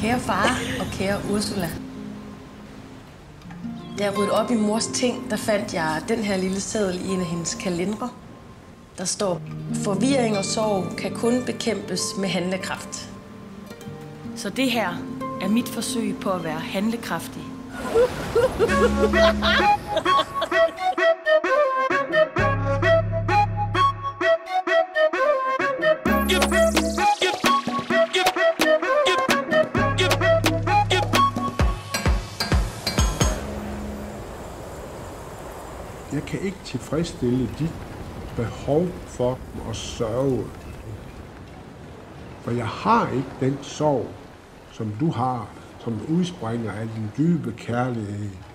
Kære far og kære Ursula. Da jeg ryddede op i mors ting, der fandt jeg den her lille seddel i en af hendes kalendere. Der står, forvirring og sorg kan kun bekæmpes med handlekraft. Så det her er mit forsøg på at være handlekraftig. Jeg kan ikke tilfredsstille dit behov for at sørge. For jeg har ikke den sorg, som du har, som udspringer af din dybe kærlighed.